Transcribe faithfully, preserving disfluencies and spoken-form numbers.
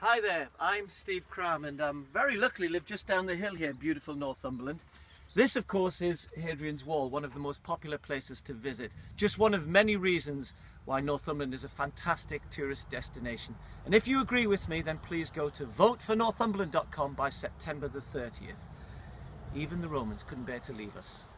Hi there, I'm Steve Cram and I'm very luckily live just down the hill here in beautiful Northumberland. This of course is Hadrian's Wall, one of the most popular places to visit. Just one of many reasons why Northumberland is a fantastic tourist destination. And if you agree with me, then please go to vote for northumberland dot com by September the thirtieth. Even the Romans couldn't bear to leave us.